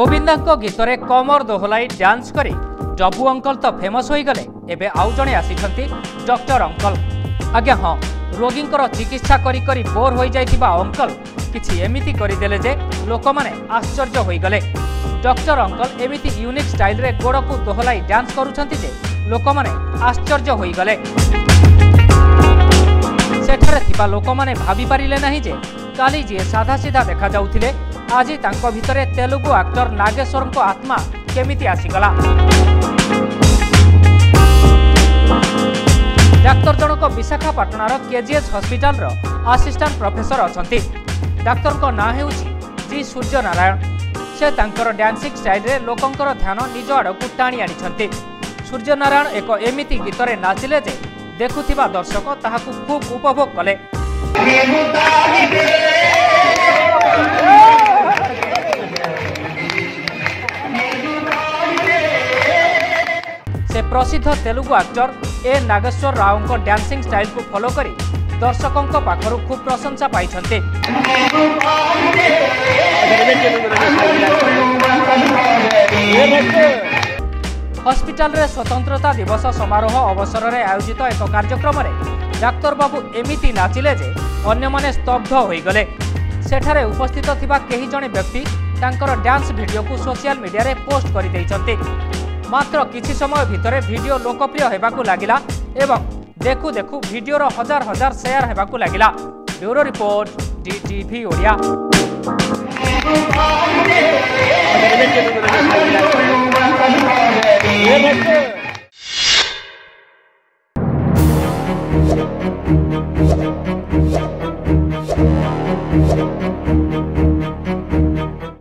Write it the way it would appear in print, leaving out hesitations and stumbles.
गोविंदा गीतरे कमर दोहलाई dance करी डब्बू uncle तो famous हो गले। एबे आउ जणे आसिछंती डॉक्टर अंकल। आज्ञा हाँ, रोगी चिकित्सा करी करी बोर हो जाइथिबा अंकल किछि एमिति करिदेले जे लोक माने आश्चर्य होई गले। डॉक्टर अंकल एमिति यूनिक स्टाइल रे गोड़ को दोहलाई डांस करूछंती जे लोक माने आश्चर्य होई गले। सेठारे थिबा लोक माने भाबी पारिले नाही जे काली जी साधा सीधा देखा जाउथिले आज तांको भितरे तेलुगु एक्टर नागेश्वर को आत्मा केमिति आसीगला। डाक्तर जनक विशाखापाटणार केजीएच हॉस्पिटल रो असिस्टेंट प्रोफेसर अछंती। डाक्तर को ना हेउची जी सूर्य नारायण। से तांकर डांसिंग स्टाइल रे लोकंकर ध्यान निज आड़कू टाणी आनिछंती। सूर्य नारायण एक एमिति गीतरे नाचिले जे देखुथिबा दर्शक ताहाकू खूब उपभोग कले। से प्रसिद्ध तेलुगु एक्टर ए नागेश्वर राव को डांसिंग स्टाइल को फॉलो करी दर्शकों पाखरु खूब प्रशंसा पाई। हॉस्पिटल रे स्वतंत्रता दिवस समारोह अवसर रे आयोजित एक कार्यक्रम रे डाक्तर बाबू एमिति नाचिले जे अन्य माने स्तब्ध होई गले। सेठारे उपस्थित थिबा केही जणे व्यक्ति तांकर डांस वीडियो को सोशल मीडिया रे पोस्ट करि दैछन्ते। मात्र किछि समय भितरे वीडियो लोकप्रिय हेबाकू लागिला एवं देखु देखु वीडियोर हजार हजार शेयर हेबाकू लागिला। Bureau report DTV Odia. Thank you.